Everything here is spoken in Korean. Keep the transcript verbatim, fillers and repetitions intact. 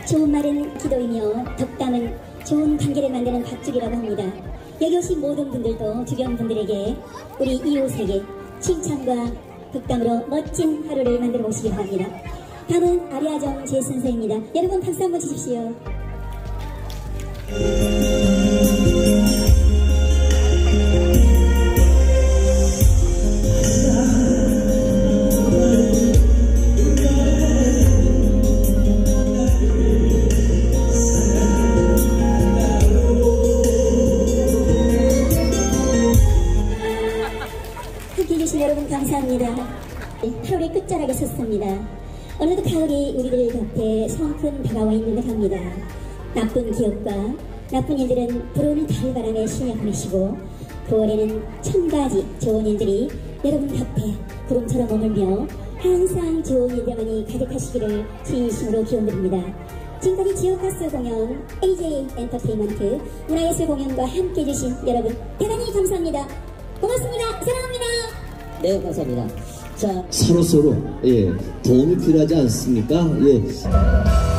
좋은 말은 기도이며 덕담은 좋은 관계를 만드는 밧줄이라고 합니다. 여기 오신 모든 분들도 주변 분들에게 우리 이웃에게 칭찬과 덕담으로 멋진 하루를 만들어 보시기 바랍니다. 다음은 아리아정 제선생입니다. 여러분 박수 한번 주십시오. 함께해 주신 여러분 감사합니다. 팔월의 끝자락에 섰습니다. 어느덧 가을이 우리들 곁에 성큼 다가와 있는 듯 합니다. 나쁜 기억과 나쁜 일들은 불어오는 가을바람에 실려 보내시고 구월에는 천 가지 좋은 일들이 여러분 곁에 구름처럼 머물며 항상 좋은 일들만이 가득하시기를 진심으로 기원드립니다. 지금까지 지역가스 공연 에이제이 엔터테인먼트 문화예술 공연과 함께해 주신 여러분 대단히 감사합니다. 고맙습니다. 사랑합니다. 네, 감사합니다. 자, 서로서로 예, 도움이 필요하지 않습니까? 예.